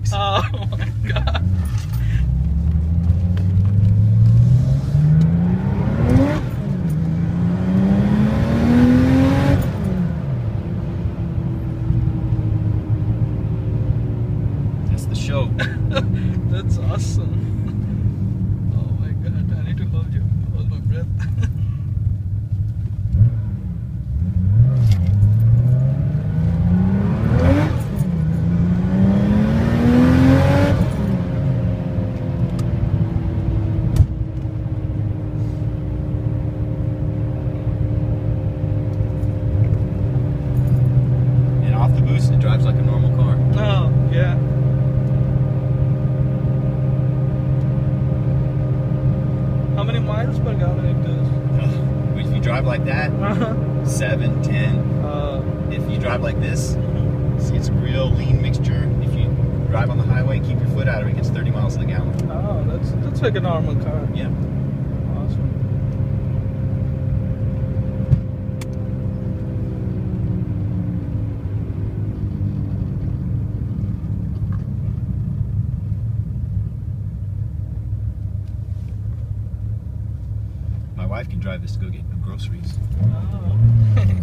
brakes. Oh my god. That's the show. That's awesome. Oh my god, I need to hold my breath. And off the boost, it drives like a normal car. Oh, yeah. How many miles per gallon it does? If you drive like that, 7, 10. If you drive like this, see, it's a real lean mixture. If you drive on the highway, keep your foot out of it, it gets 30 miles to the gallon. Oh, that's like a normal car. Yeah. Awesome. My wife can drive this to go get groceries. Oh.